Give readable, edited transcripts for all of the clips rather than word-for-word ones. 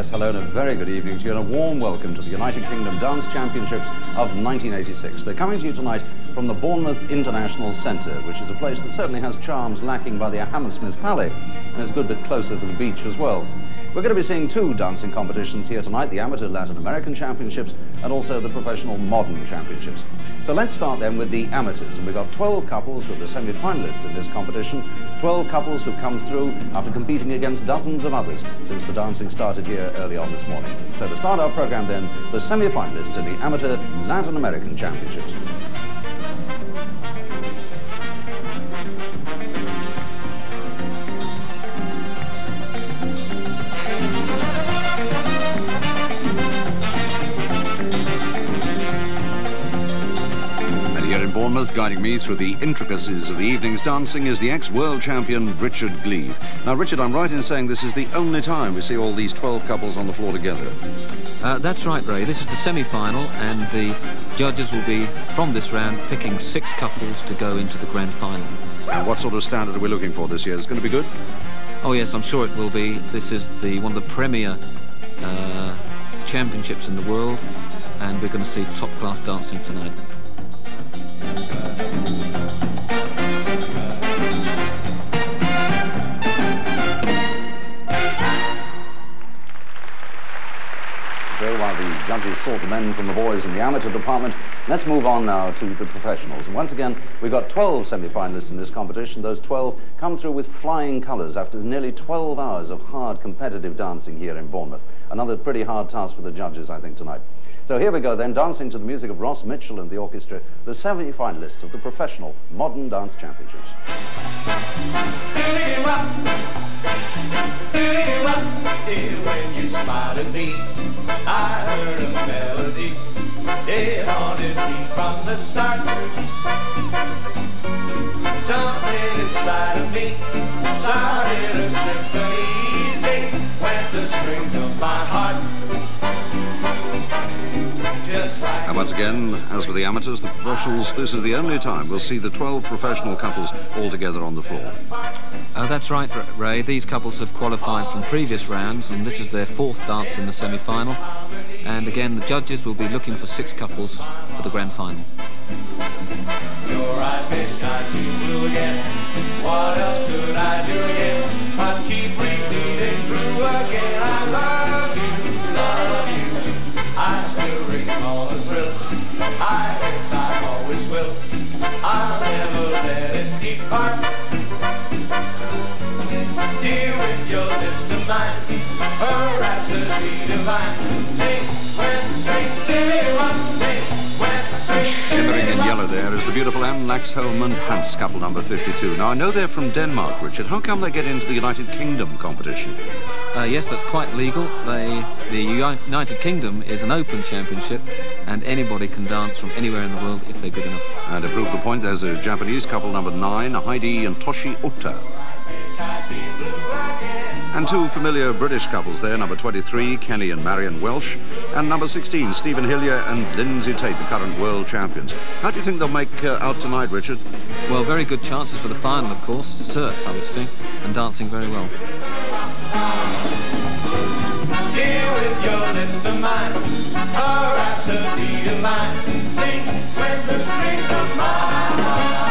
Yes, hello and a very good evening to you and a warm welcome to the United Kingdom Dance Championships of 1986. They're coming to you tonight from the Bournemouth International Centre, which is a place that certainly has charms lacking by the Hammersmith Palais and is a good bit closer to the beach as well. We're going to be seeing two dancing competitions here tonight, the Amateur Latin American Championships and also the Professional Modern Championships. So let's start then with the amateurs, and we've got 12 couples who are the semi-finalists in this competition, 12 couples who've come through after competing against dozens of others since the dancing started here early on this morning. So to start our programme then, the semi-finalists in the Amateur Latin American Championships. Bournemouth, guiding me through the intricacies of the evening's dancing, is the ex-world champion Richard Gleave. Now, Richard, I'm right in saying this is the only time we see all these 12 couples on the floor together. That's right, Ray. This is the semi-final, and the judges will be, from this round, picking 6 couples to go into the grand final. And what sort of standard are we looking for this year? It's going to be good? Oh, yes, I'm sure it will be. This is one of the premier championships in the world, and we're going to see top-class dancing tonight. So while the judges sort the men from the boys in the amateur department, let's move on now to the professionals. And once again, we've got 12 semi-finalists in this competition. Those 12 come through with flying colours after nearly 12 hours of hard competitive dancing here in Bournemouth. Another pretty hard task for the judges, I think, tonight. So here we go then, dancing to the music of Ross Mitchell and the orchestra, the semi-finalists of the Professional Modern Dance Championships. When you smiled at me, I heard a melody. It haunted me from the start. Something inside of me started a symphony. Sing when the strings of my heart. And once again, as with the amateurs, the professionals, this is the only time we'll see the 12 professional couples all together on the floor. That's right, Ray. These couples have qualified from previous rounds, and this is their 4th dance in the semi-final. And again, the judges will be looking for 6 couples for the grand final. Your eyes may sky see blue again. What else could I do again but keep repeating through again? I love you, love you. I still recall the thrill. I guess I always will. I'll never let it depart. Dear, with your lips to mine, a rhapsody divine. Sing when the strings do up. Sing when the strings do up. Shivering in yellow there is the beautiful Anne Laxholm and Hans, couple number 52. Now, I know they're from Denmark, Richard. How come they get into the United Kingdom competition? Yes, that's quite legal. The United Kingdom is an open championship, and anybody can dance from anywhere in the world if they're good enough. And to prove the point, there's a Japanese couple number 9, Heidi and Toshi Ota. And 2 familiar British couples there, number 23, Kenny and Marion Welsh, and number 16, Stephen Hillier and Lindsay Tate, the current world champions. How do you think they'll make out tonight, Richard? Well, very good chances for the final, of course. Certs, I would say, and dancing very well. Here with your lips to mine, a rhapsody divine. Sing when the strings of my heart.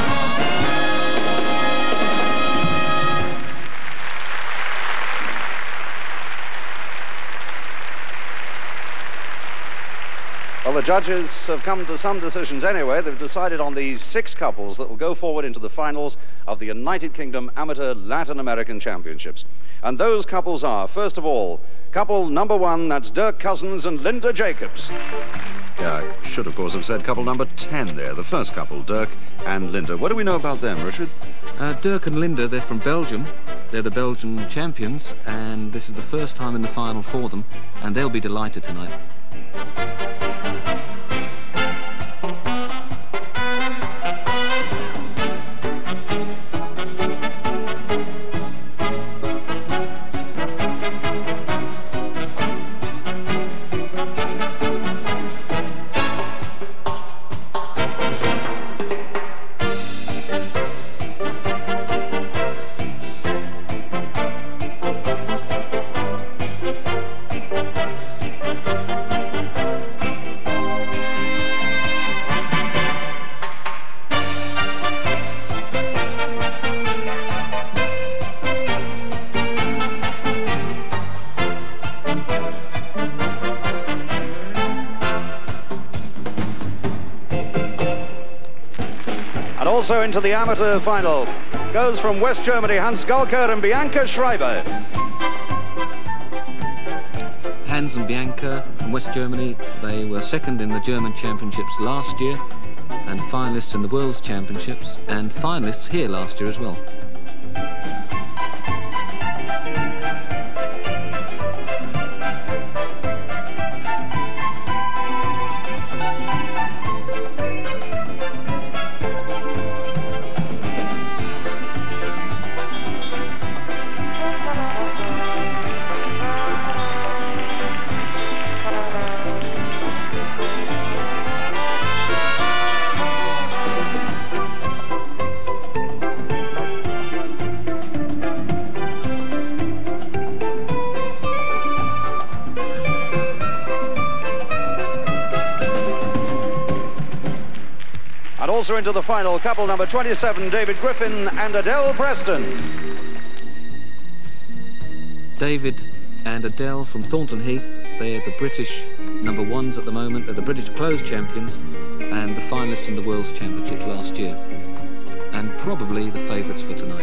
Well, the judges have come to some decisions anyway. They've decided on these 6 couples that will go forward into the finals of the United Kingdom Amateur Latin American Championships. And those couples are, first of all, couple number 1, that's Dirk Cousins and Linda Jacobs. Yeah, I should, of course, have said couple number 10 there, the first couple, Dirk and Linda. What do we know about them, Richard? Dirk and Linda, they're from Belgium. They're the Belgian champions, and this is the first time in the final for them, and they'll be delighted tonight. also into the amateur final goes from West Germany, Hans Galker and Bianca Schreiber. Hans and Bianca from West Germany, they were second in the German Championships last year and finalists in the World's Championships and finalists here last year as well. Also into the final, couple number 27, David Griffin and Adele Preston. David and Adele from Thornton Heath, they're the British number ones at the moment. They're the British closed champions and the finalists in the World's Championships last year. And probably the favourites for tonight.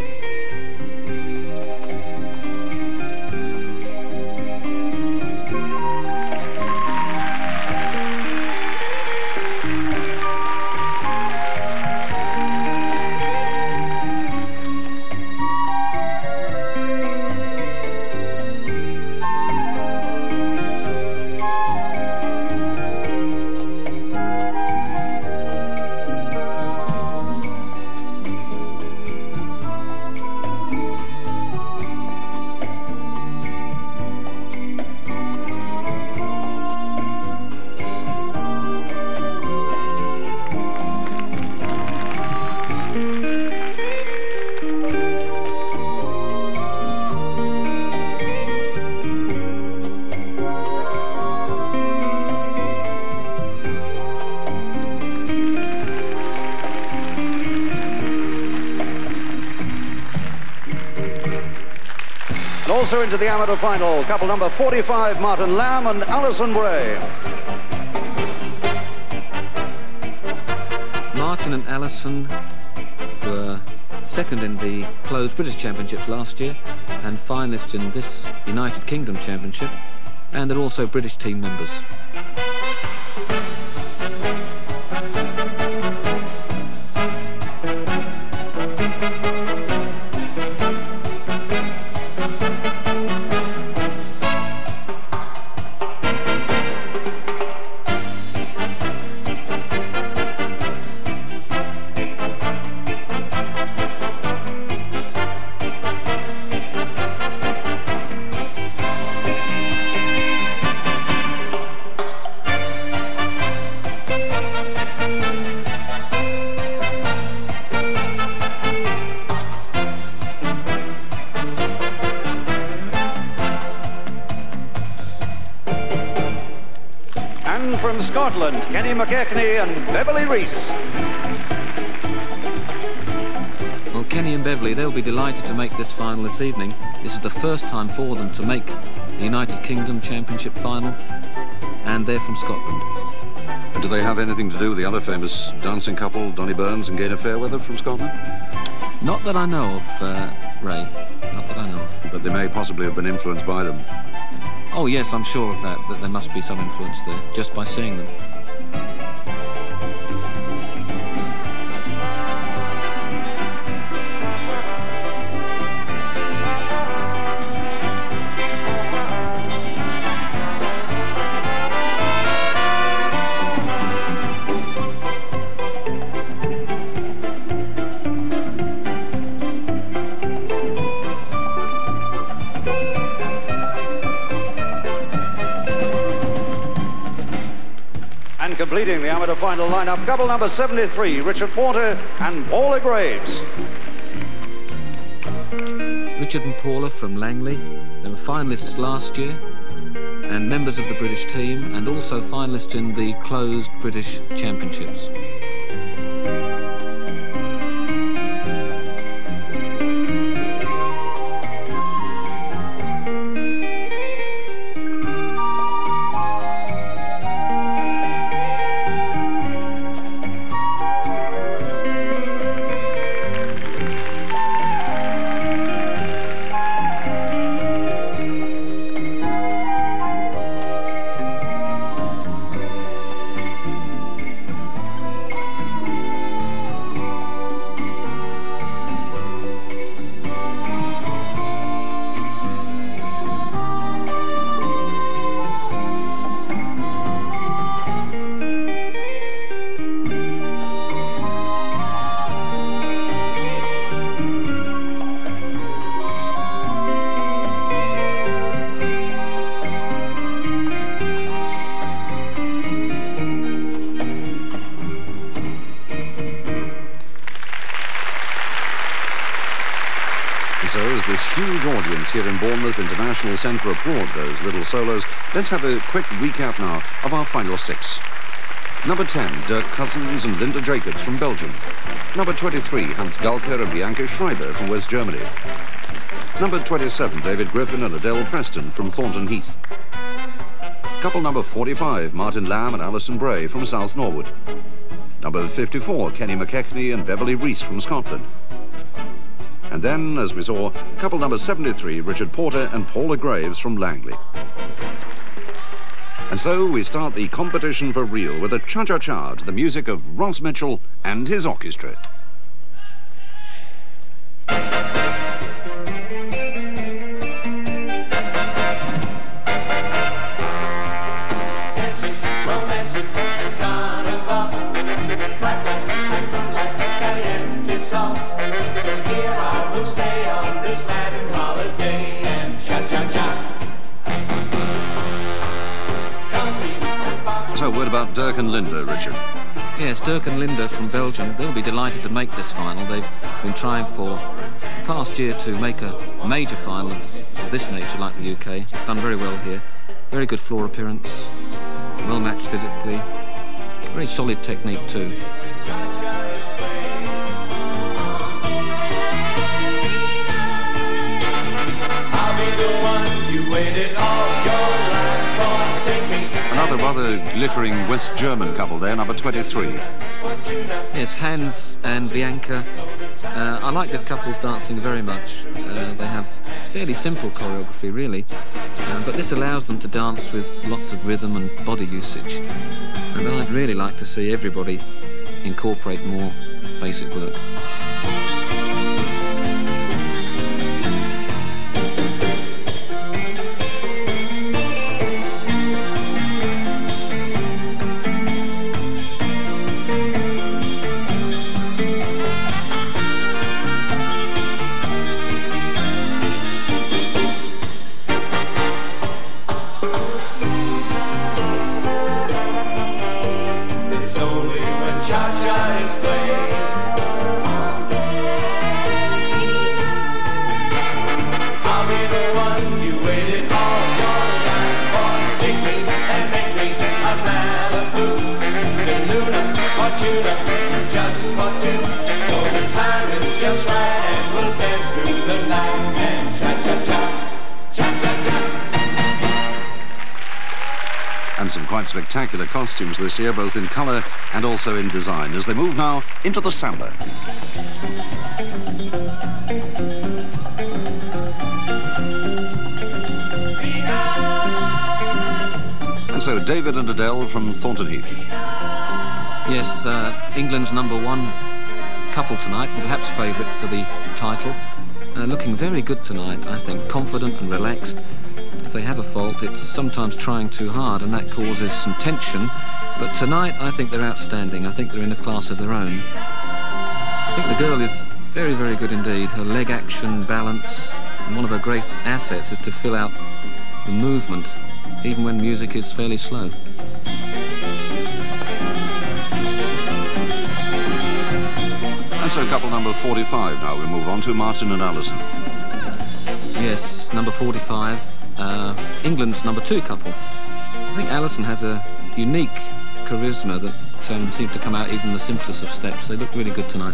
Also into the amateur final, couple number 45, Martin Lamb and Alison Bray. Martin and Alison were second in the closed British Championships last year and finalists in this United Kingdom Championship, and they're also British team members. From Scotland, Kenny McKechnie and Beverly Reese. Well, Kenny and Beverly, they'll be delighted to make this final this evening. This is the first time for them to make the United Kingdom Championship final, and they're from Scotland. And do they have anything to do with the other famous dancing couple, Donnie Burns and Gaynor Fairweather from Scotland? Not that I know of, Ray. Not that I know of. But they may possibly have been influenced by them. Oh yes, I'm sure of that there must be some influence there, just by seeing them. Completing the amateur final lineup, couple number 73, Richard Porter and Paula Graves. Richard and Paula from Langley, they were finalists last year and members of the British team and also finalists in the closed British Championships. here in Bournemouth International Centre applaud those little solos. Let's have a quick recap now of our final 6. Number 10, Dirk Cousins and Linda Jacobs from Belgium. Number 23, Hans Galker and Bianca Schreiber from West Germany. Number 27, David Griffin and Adele Preston from Thornton Heath. Couple number 45, Martin Lamb and Alison Bray from South Norwood. Number 54, Kenny McKechnie and Beverly Reese from Scotland. And then, as we saw, couple number 73, Richard Porter and Paula Graves from Langley. And so we start the competition for real with a cha-cha-cha to the music of Ross Mitchell and his orchestra. So, word about Dirk and Linda, Richard. Yes, Dirk and Linda from Belgium, they'll be delighted to make this final. They've been trying for the past year to make a major final of this nature, like the UK. Done very well here. Very good floor appearance, well matched physically, very solid technique too. I'll be the one you waited all your life for. Sing me. Another rather glittering West German couple there, number 23. Yes, Hans and Bianca. I like this couple's dancing very much. They have fairly simple choreography, really, but this allows them to dance with lots of rhythm and body usage. And I'd really like to see everybody incorporate more basic work. Just for two, so the time is just right, and we'll dance through the night and cha-cha-cha, cha-cha-cha. And some quite spectacular costumes this year, both in colour and also in design, as they move now into the samba. And so David and Adele from Thornton Heath. Yes, England's #1 couple tonight, and perhaps favourite for the title. Looking very good tonight, I think, confident and relaxed. If they have a fault, it's sometimes trying too hard, and that causes some tension. But tonight, I think they're outstanding. I think they're in a class of their own. I think the girl is very, very good indeed. Her leg action, balance, and one of her great assets is to fill out the movement, even when music is fairly slow. And so couple number 45 now we move on to Martin and Alison. Yes, number 45, England's #2 couple. I think Alison has a unique charisma that seems to come out even in the simplest of steps. They look really good tonight.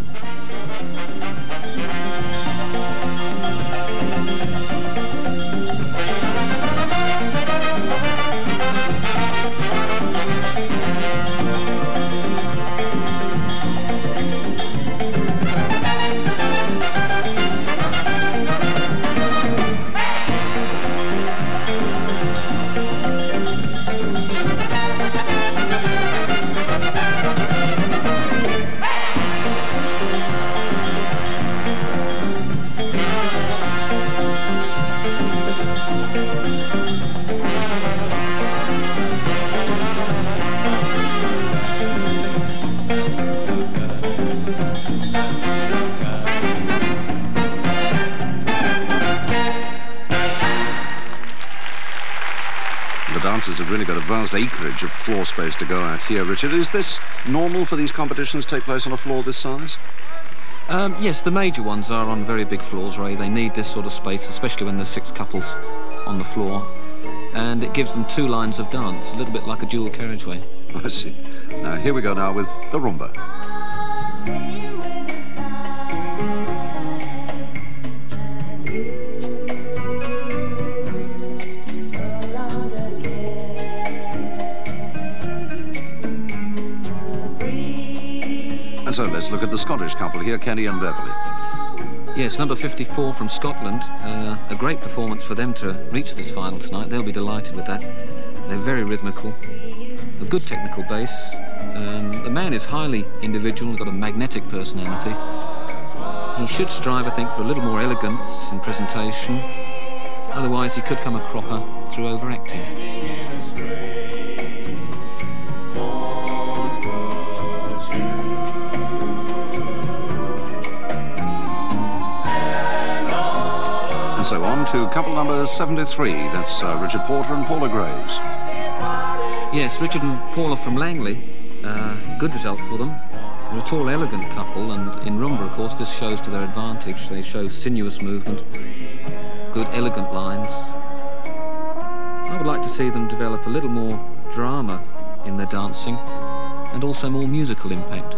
dancers have really got a vast acreage of floor space to go at here, Richard. Is this normal for these competitions to take place on a floor this size? Yes, the major ones are on very big floors, Ray. They need this sort of space, especially when there's 6 couples on the floor. And it gives them 2 lines of dance, a little bit like a dual carriageway. I see. Now, here we go now with the rumba. And so let's look at the Scottish couple here, Kenny and Beverly. Yes, number 54 from Scotland. A great performance for them to reach this final tonight. They'll be delighted with that. They're very rhythmical, a good technical bass. The man is highly individual, got a magnetic personality. He should strive, I think, for a little more elegance in presentation. Otherwise, he could come a cropper through overacting. And so on to couple number 73. That's Richard Porter and Paula Graves. Yes, Richard and Paula from Langley. Good result for them. They're a tall, elegant couple, and in rumba, of course, this shows to their advantage. They show sinuous movement, good, elegant lines. I would like to see them develop a little more drama in their dancing and also more musical impact.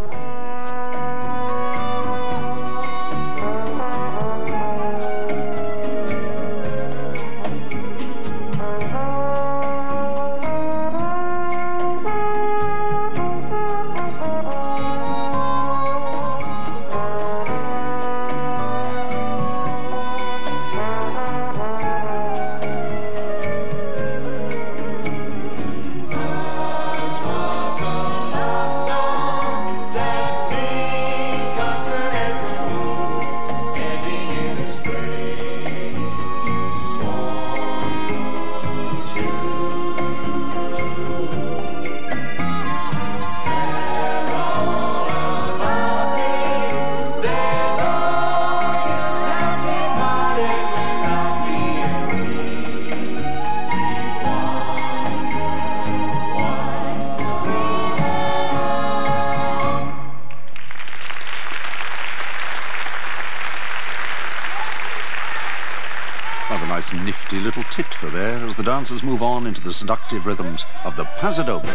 Nice nifty little tit for there as the dancers move on into the seductive rhythms of the Paso Doble.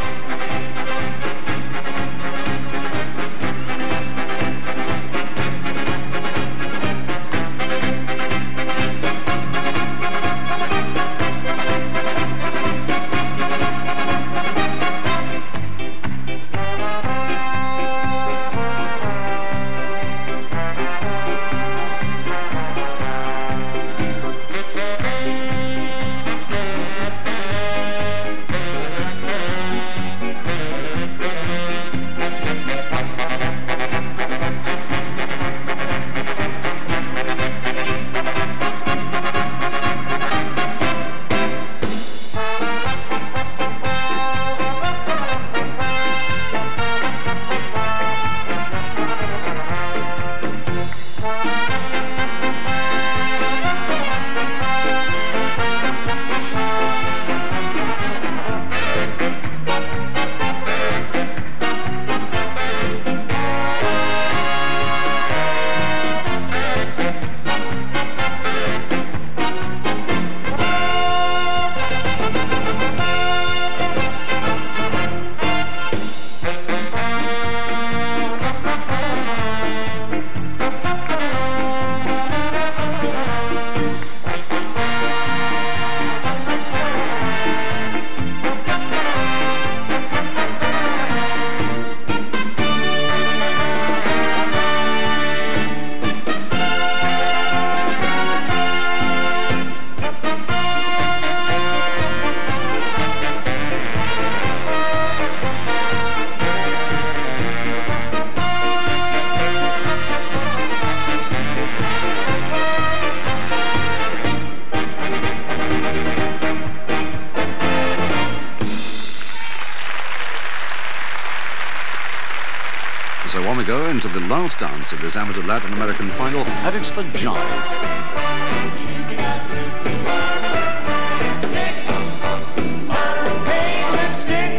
So on we go into the last dance of this amateur Latin American final, and it's the jive.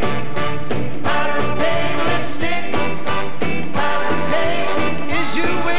Is you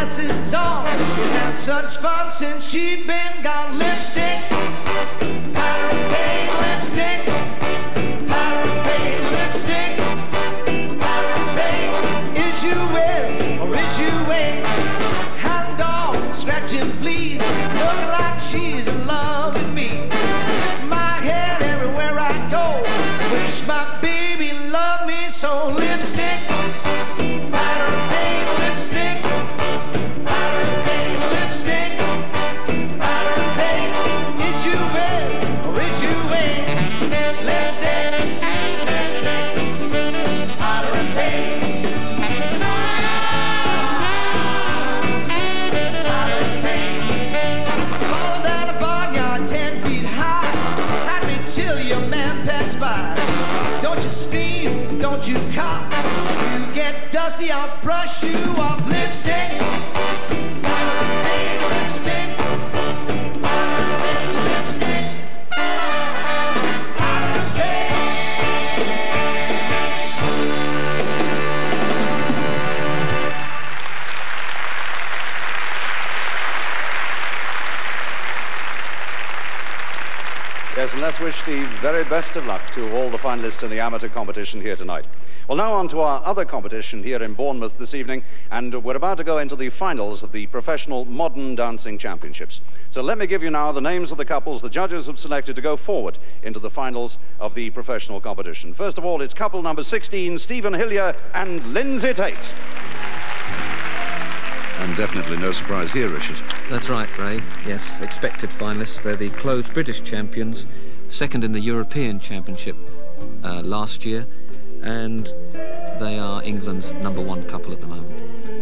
glasses on. We had such fun since she'd been gone. Lipstick, powder and paint, lipstick, powder and paint, lipstick, powder and paint. Is you is or is you ain't? Hound dog scratching fleas, looking like she's in love with me. Lift my head everywhere I go. Wish my baby loved me so. Lipstick, powder and paint, lipstick, powder and paint, lipstick, powder and paint. Is you is or is you ain't? Lipstick, lipstick, powder and paint, powder and paint. Taller than a barnyard, 10 feet high. Had me till your man passed by. Don't you sneeze, don't you cough. You get dusty, I'll brush you off. Lipstick, powder and paint, lipstick, powder and paint, lipstick, powder and paint. Yes, and let's wish the very best of luck to all the finalists in the amateur competition here tonight. Well, now on to our other competition here in Bournemouth this evening, and we're about to go into the finals of the Professional Modern Dancing Championships. So let me give you now the names of the couples the judges have selected to go forward into the finals of the professional competition. First of all, it's couple number 16, Stephen Hillier and Lindsay Tate. And definitely no surprise here, Richard. That's right, Ray. Yes, expected finalists. They're the closed British champions, second in the European Championship last year, and they are England's #1 couple at the moment.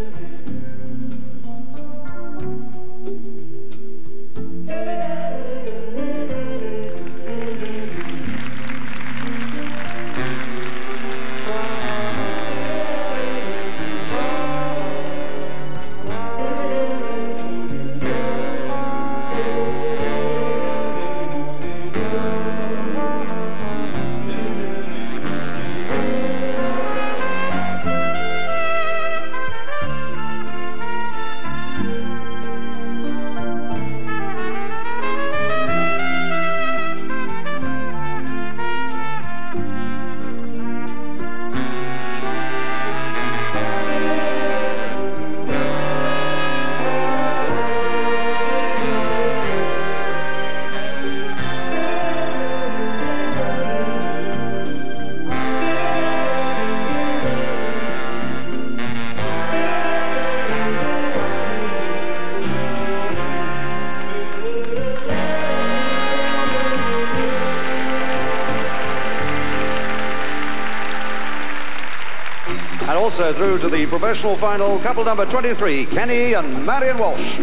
Also through to the professional final, couple number 23, Kenny and Marion Walsh.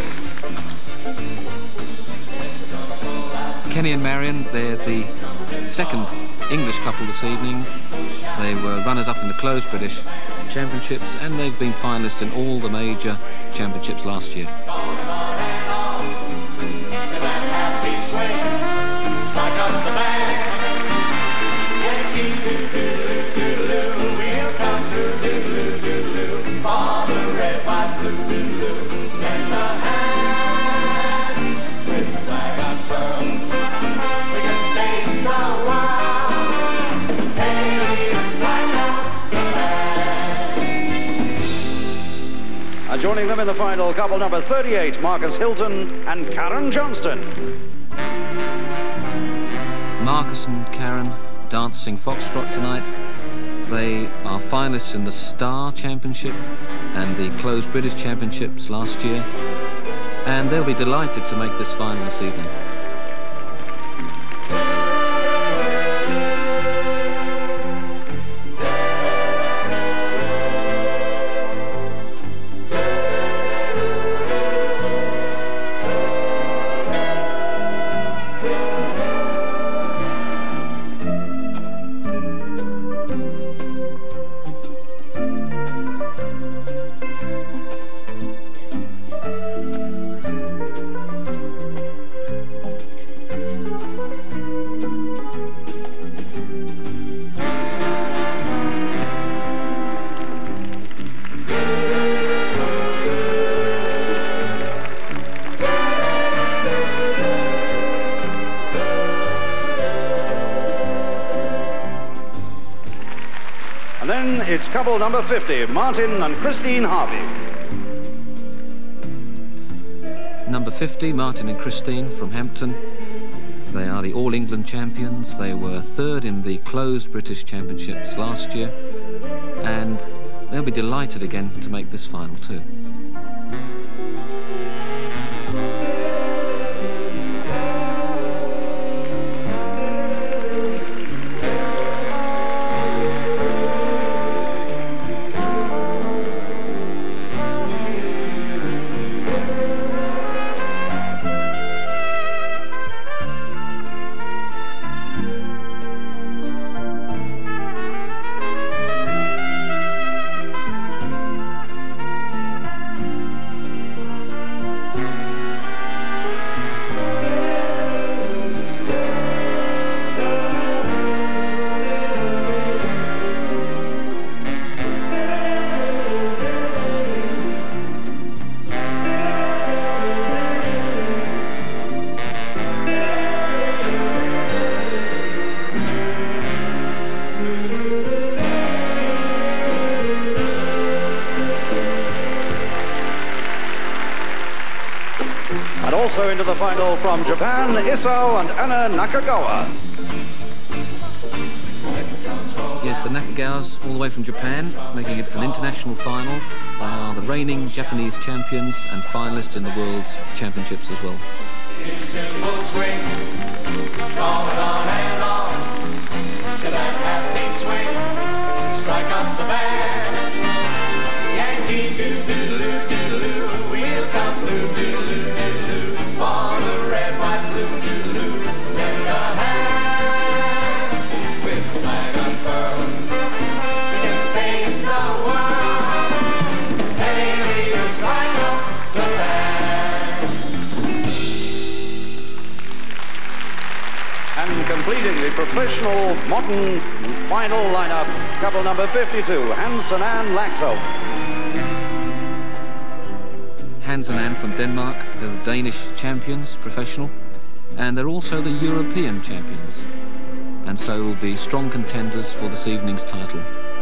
Kenny and Marion, they're the second English couple this evening. They were runners-up in the closed British Championships, and they've been finalists in all the major championships last year. Joining them in the final, couple number 38, Marcus Hilton and Karen Johnston. Marcus and Karen dancing foxtrot tonight. They are finalists in the Star Championship and the Closed British Championships last year, and they'll be delighted to make this final this evening. It's couple number 50, Martin and Christine Harvey. Number 50, Martin and Christine from Hampton. They are the All England champions. They were third in the closed British Championships last year, and they'll be delighted again to make this final too. Also into the final from Japan, Isao and Anna Nakagawa. Yes, the Nakagawas, all the way from Japan, making it an international final. They are the reigning Japanese champions and finalists in the World's Championships as well. Simple swing, going on and on, to that happy swing, strike up the band. Yankee doo-doo-doo, doo-doo-doo, we'll come through, doo-doo-doo. On the red, white, blue, doo-doo, lend a hand with flag unfurled. We can face the world. Hey, leaders, line up the band. And completing the professional modern final lineup, couple number 52, Hansen and Laxholm. Hans and Anne from Denmark, they're the Danish champions, professional, and they're also the European champions, and so will be strong contenders for this evening's title.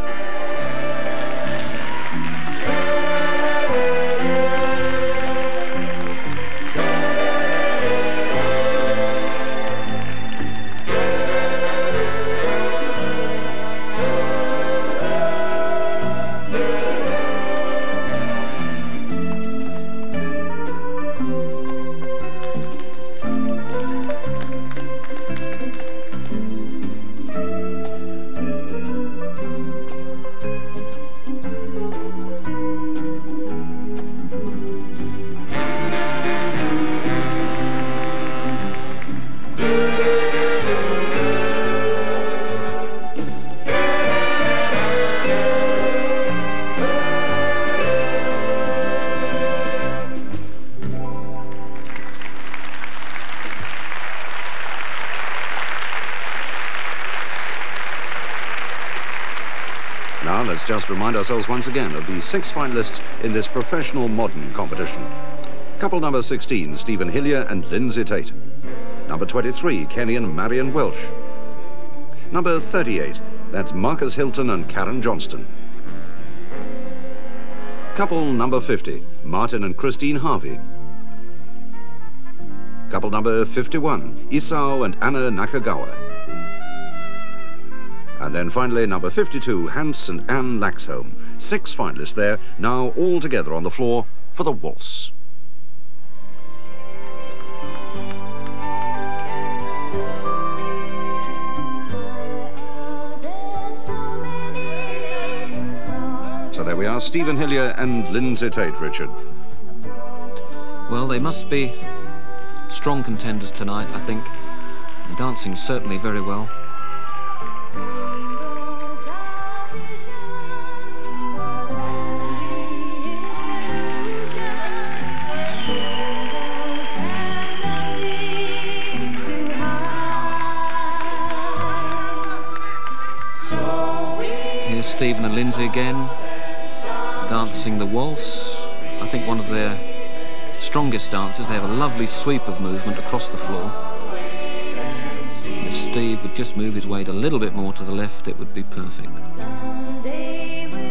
Now let's just remind ourselves once again of the 6 finalists in this professional modern competition. Couple number 16, Stephen Hillier and Lindsay Tate. Number 23, Kenny and Marion Welsh. Number 38, that's Marcus Hilton and Karen Johnston. Couple number 50, Martin and Christine Harvey. Couple number 51, Isao and Anna Nakagawa. And then finally number 52, Hans and Anne Laxholm. 6 finalists there, now all together on the floor for the waltz. So there we are, Stephen Hillier and Lindsay Tate, Richard. Well, they must be strong contenders tonight, I think. They're dancing certainly very well. Here's Stephen and Lindsay again, dancing the waltz. I think one of their strongest dancers. They have a lovely sweep of movement across the floor. If Steve would just move his weight a little bit more to the left, it would be perfect. Someday we'll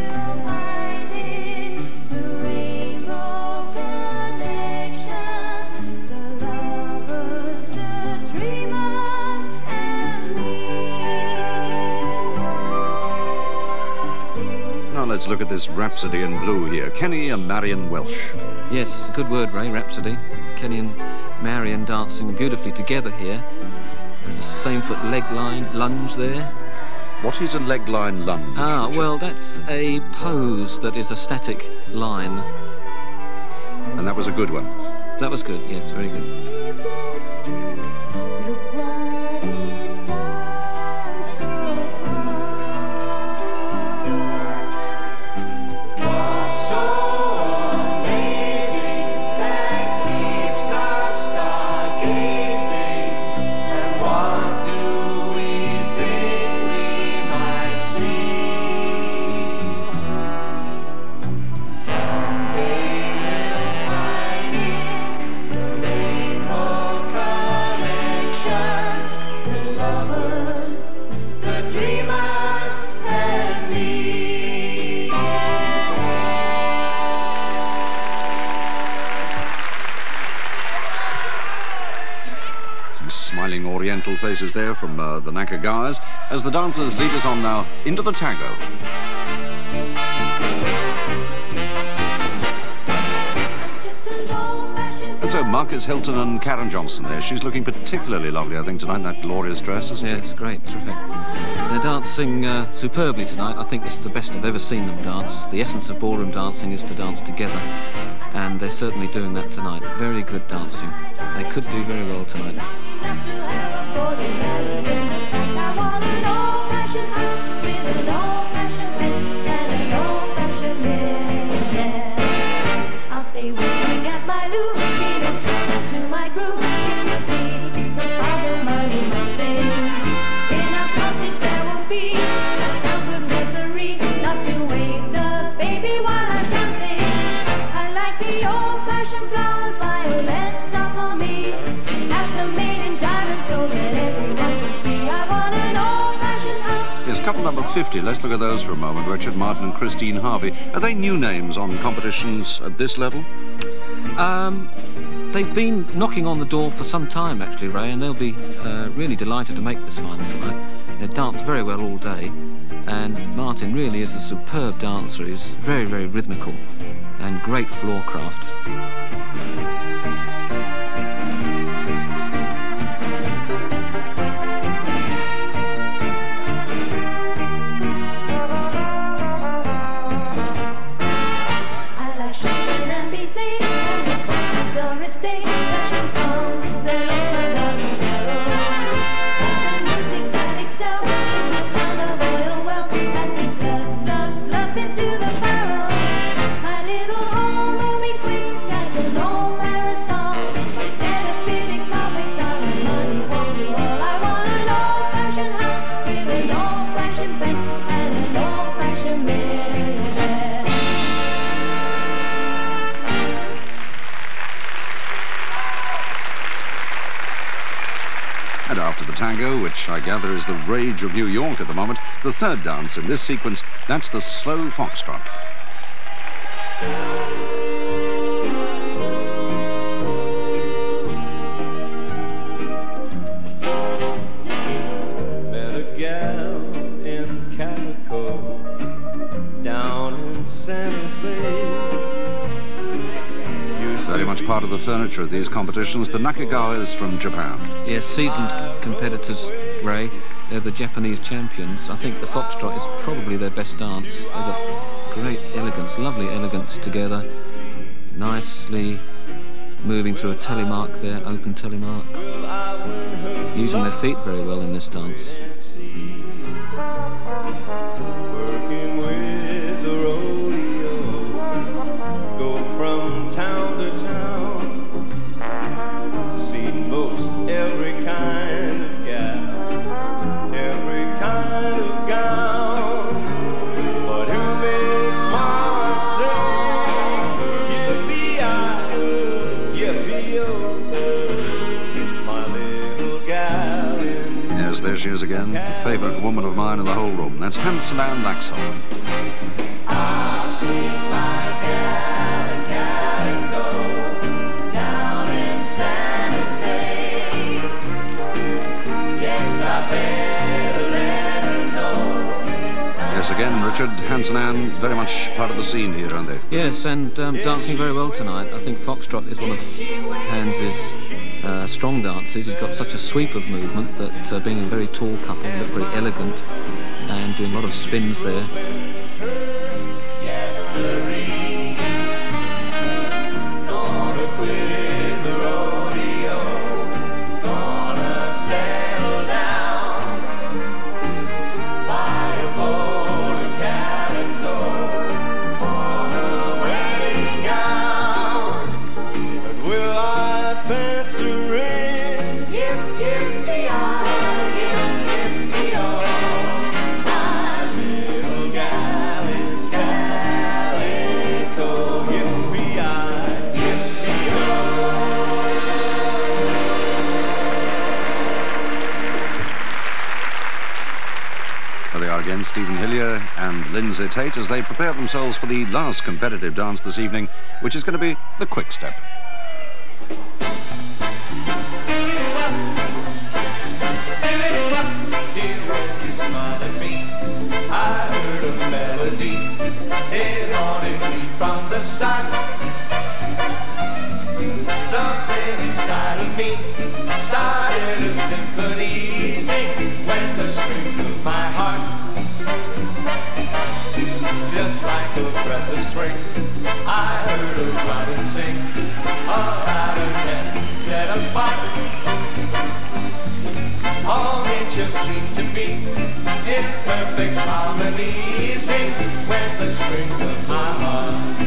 let's look at this Rhapsody in Blue here. Kenny and Marion Welsh. Yes, good word, Ray, Rhapsody. Kenny and Marion dancing beautifully together here. There's a same-foot leg line lunge there. What is a leg line lunge? Ah, well, that's a pose that is a static line. And that was a good one. That was good, yes, very good. Smiling oriental faces there from the Nakagawas as the dancers lead us on now into the tango. And so Marcus Hilton and Karen Johnson there. She's looking particularly lovely, I think, tonight in that glorious dress, isn't Yes, great, terrific. They're dancing superbly tonight. I think this is the best I've ever seen them dance. The essence of ballroom dancing is to dance together, and they're certainly doing that tonight. Very good dancing. They could do very well tonight. Couple number 50, let's look at those for a moment. Richard Martin and Christine Harvey. Are they new names on competitions at this level? They've been knocking on the door for some time, actually, Ray, and they'll be really delighted to make this final tonight. They've danced very well all day, and Martin really is a superb dancer. He's very, very rhythmical and great floor craft. And after the tango, which I gather is the rage of New York at the moment, the third dance in this sequence, that's the slow foxtrot. Met a gal in Calico, down in Santa Fe. Very much part of the furniture of these competitions, the Nakagawas from Japan. Yes, seasoned competitors, Ray. They're the Japanese champions. I think the foxtrot is probably their best dance. They've got great elegance, lovely elegance together. Nicely moving through a telemark there, open telemark. Using their feet very well in this dance. Working with the rodeo, go from town to town, seen most every kind of gal, every kind of gown. But who makes my heart sing? Yippee-yi-oh, yippee-oh, my little gal in Yes, there she is again, a favourite woman of mine in the whole room. That's Hansel and Laxholm. I'll take my gal and Calico down in Santa Fe. Yes, I better let her know. Yes, again, Richard, Hans and Anne, very much part of the scene here, aren't they? Yes, and dancing very well tonight. I think Foxtrot is one of Hans's strong dances. He's got such a sweep of movement that being a very tall couple, they look very elegant and doing a lot of spins there. Yes, sirree. Gonna quit the rodeo. Gonna settle down by a border calico for a wedding gown. But will I fence a ring? Yip, yippee-yi, yip, yippee-oh. My little gal in calico, yippee-yi, yippee-oh. There they are again, Stephen Hillier and Lindsay Tate, as they prepare themselves for the last competitive dance this evening, which is going to be the quick step. Dear, when you smiled at me, I heard a melody. It haunted me from the start. Something inside of me started a symphony sing when the strings of my heart, just like a breath of spring, I heard her cry and sing about a nest set apart. All nature seemed to be in perfect harmony, sing when the strings of my heart.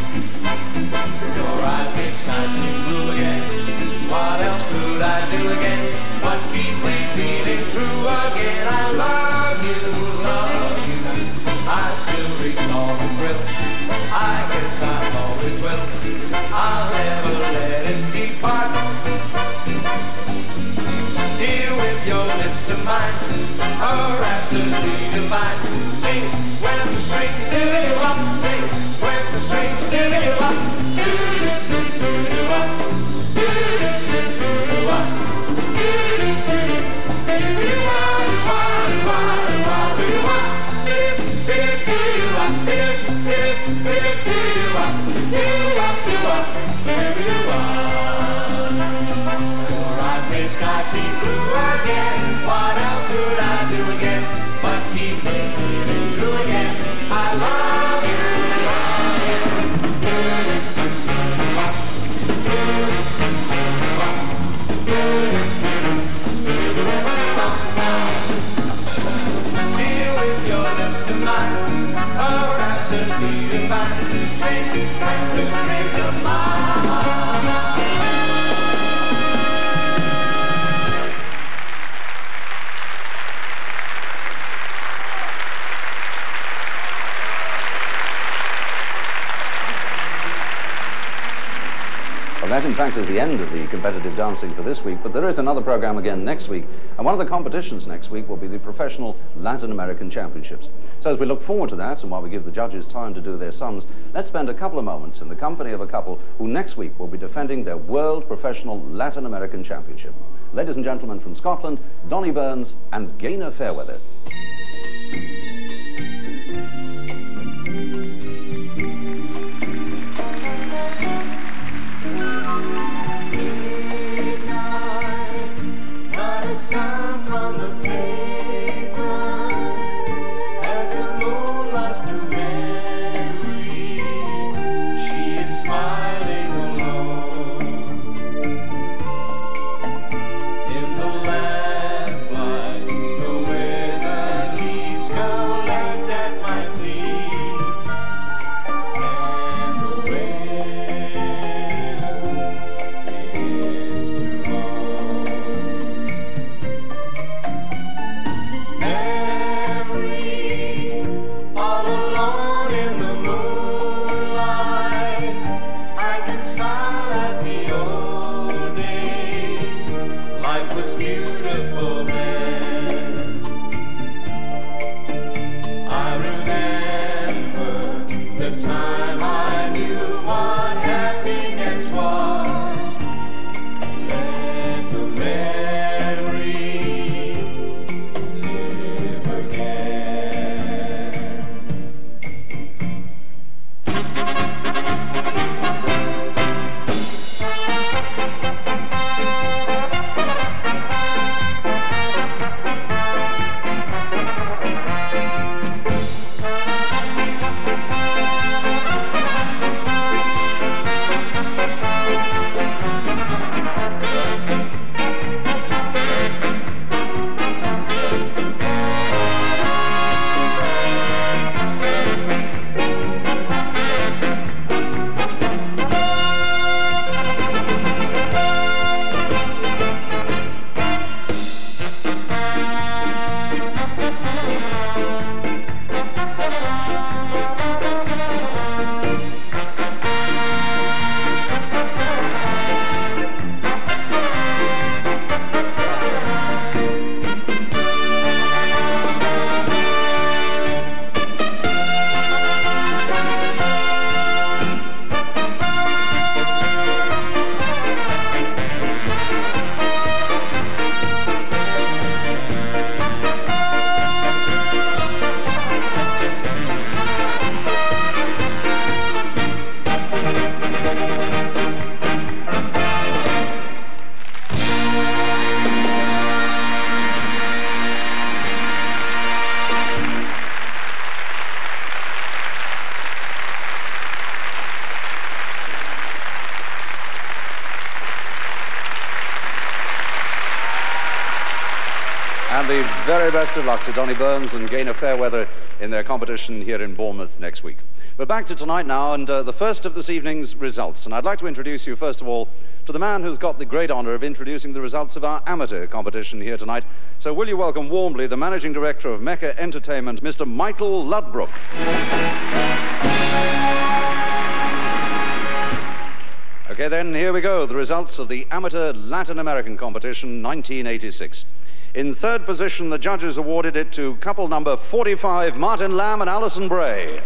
Your eyes made sky seem blue again. What else could I do again but keep repeating through again? I love you, love you. I still recall the thrill. I guess I always will. I'll never let it depart. Dear, with your lips to mine, a rhapsody divine. Sing when the strings do you up. Sing when the strings do you up. Your eyes made sky see blue again. What else could I do again but keep living through again? I love you, dear, with your lips to mine, a rhapsody divine. Sing when the strings of my heart. Well, that in fact is the end of the competitive dancing for this week, but there is another program again next week, and one of the competitions next week will be the Professional Latin American Championships. So as we look forward to that, and while we give the judges time to do their sums, let's spend a couple of moments in the company of a couple who next week will be defending their World Professional Latin American Championship. Ladies and gentlemen, from Scotland, Donnie Burns and Gaynor Fairweather. Sound from the pavement as the moon lost her memory. She is smiling alone in the lamplight, the withered very best of luck to Donnie Burns and Gaynor Fairweather in their competition here in Bournemouth next week. But back to tonight now, and the first of this evening's results. And I'd like to introduce you, first of all, to the man who's got the great honour of introducing the results of our amateur competition here tonight. So will you welcome warmly the Managing Director of Mecca Entertainment, Mr. Michael Ludbrook. Okay, then, here we go, the results of the Amateur Latin American Competition 1986. In third position, the judges awarded it to couple number 45, Martin Lamb and Alison Bray.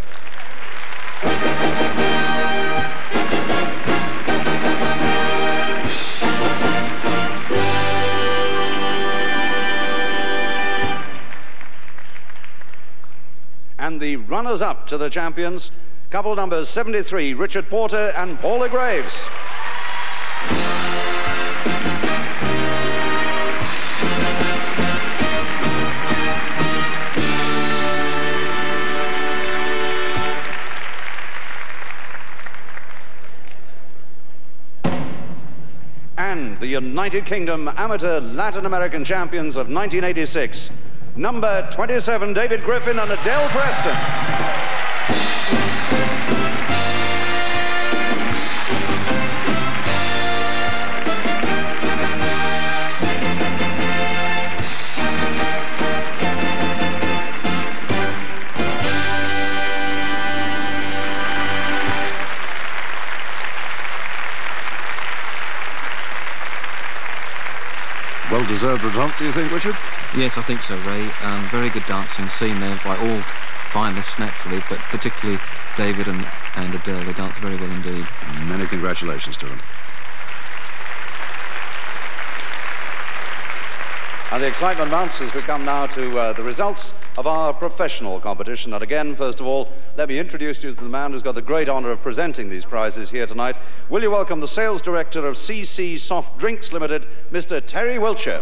And the runners-up to the champions, couple numbers 73, Richard Porter and Paula Graves. And the United Kingdom Amateur Latin American Champions of 1986, number 27, David Griffin and Adele Preston. Well-deserved result, do you think, Richard? Yes, I think so, Ray. Very good dancing seen there by all finalists, naturally, but particularly David and Adele. They danced very well indeed. Many congratulations to them. And the excitement mounts as we come now to the results of our professional competition. And again, first of all, let me introduce you to the man who's got the great honour of presenting these prizes here tonight. Will you welcome the Sales Director of CC Soft Drinks Limited, Mr. Terry Wiltshire.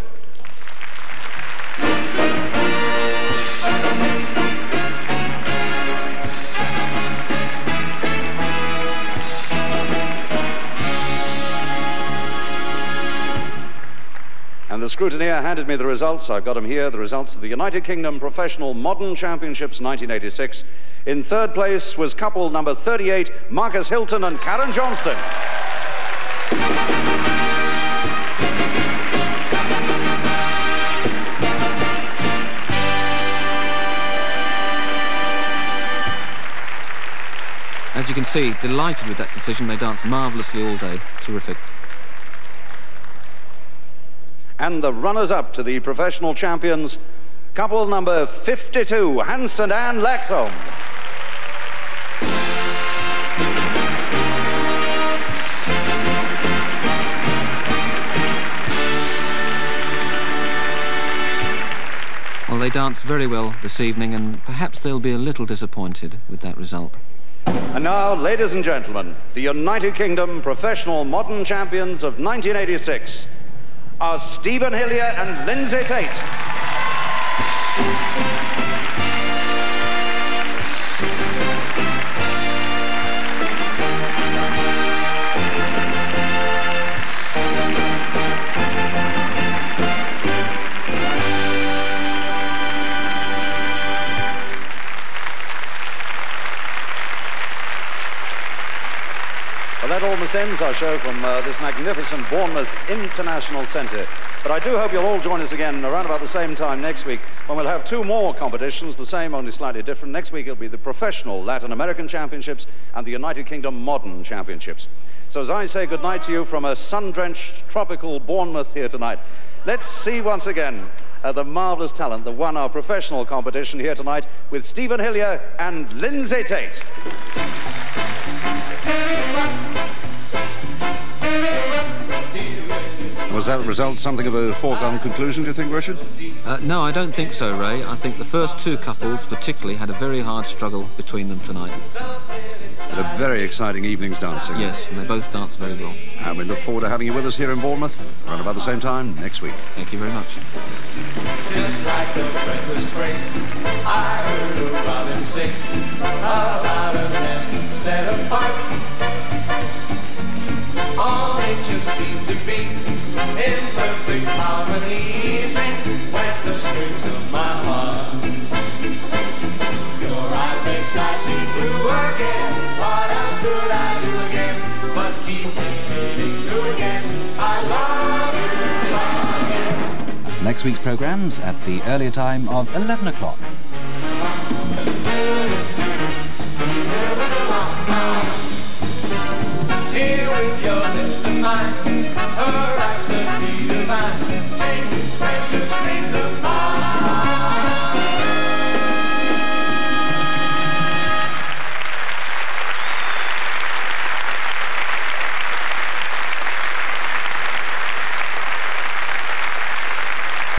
And the scrutineer handed me the results. I've got them here, the results of the United Kingdom Professional Modern Championships 1986. In third place was couple number 38, Marcus Hilton and Karen Johnston. As you can see, delighted with that decision. They danced marvellously all day. Terrific. And the runners-up to the professional champions, couple number 52, Hans and Anne Laxholm. Well, they danced very well this evening, and perhaps they'll be a little disappointed with that result. And now, ladies and gentlemen, the United Kingdom Professional Modern Champions of 1986 are Stephen Hillier and Lindsay Tate. Well, that almost ends our show from this magnificent Bournemouth International Centre. But I do hope you'll all join us again around about the same time next week, when we'll have two more competitions, the same, only slightly different. Next week it'll be the Professional Latin American Championships and the United Kingdom Modern Championships. So as I say goodnight to you from a sun-drenched tropical Bournemouth here tonight, let's see once again the marvellous talent that won our professional competition here tonight with Stephen Hillier and Lindsay Tate. Was that result something of a foregone conclusion, do you think, Richard? No, I don't think so, Ray. I think the first two couples particularly had a very hard struggle between them tonight. Had a very exciting evening's dancing. Yes, and they both danced very well. And we look forward to having you with us here in Bournemouth around about the same time next week. Thank you very much. Just like the breath of spring, I heard a robin sing about a nest set apart. All nature seemed to be in perfect harmony, sing when the strings of my next week's programmes at the earlier time of 11 o'clock.